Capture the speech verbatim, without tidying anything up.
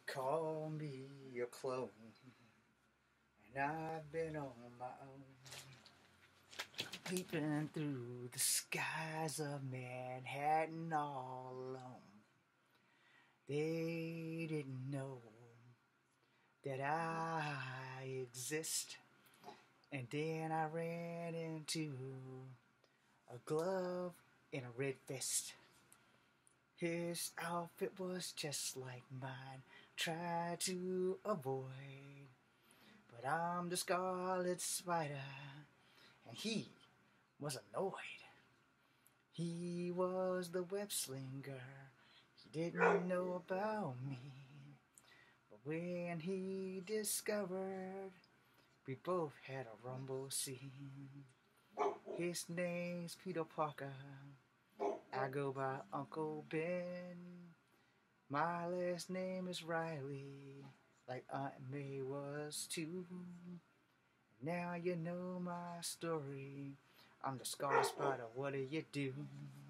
Call me your clone, and I've been on my own, leaping through the skies of Manhattan all alone. They didn't know that I exist, and then I ran into a glove and a red fist. His outfit was just like mine, tried to avoid. But I'm the Scarlet Spider, and he was annoyed. He was the web slinger, he didn't know about me. But when he discovered, we both had a rumble scene. His name's Peter Parker, I go by Uncle Ben. My last name is Riley, like Aunt May was too. Now you know my story. I'm the Scarlet Spider, what do you do?